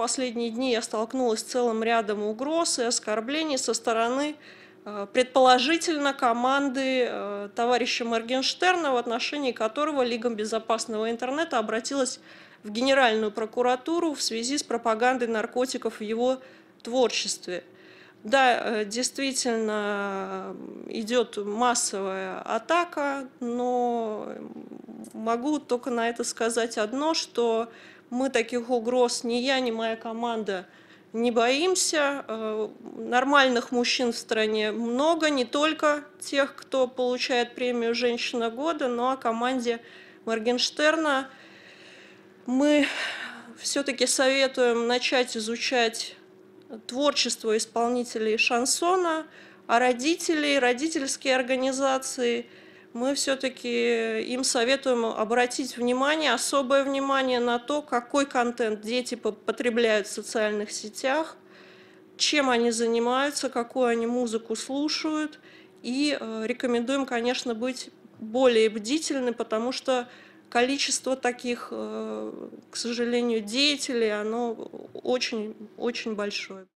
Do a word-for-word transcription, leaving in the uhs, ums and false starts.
последние дни я столкнулась с целым рядом угроз и оскорблений со стороны предположительно команды товарища Моргенштерна, в отношении которого Лига безопасного интернета обратилась в Генеральную прокуратуру в связи с пропагандой наркотиков в его творчестве. Да, действительно идет массовая атака, но могу только на это сказать одно, что мы таких угроз, ни я, ни моя команда, не боимся. Нормальных мужчин в стране много, не только тех, кто получает премию «Женщина года», но о команде Моргенштерна мы все-таки советуем начать изучать творчество исполнителей шансона, а родителей, родительские организации, мы все-таки им советуем обратить внимание, особое внимание на то, какой контент дети потребляют в социальных сетях, чем они занимаются, какую они музыку слушают. И рекомендуем, конечно, быть более бдительны, потому что количество таких, к сожалению, деятелей, оно очень, очень большое.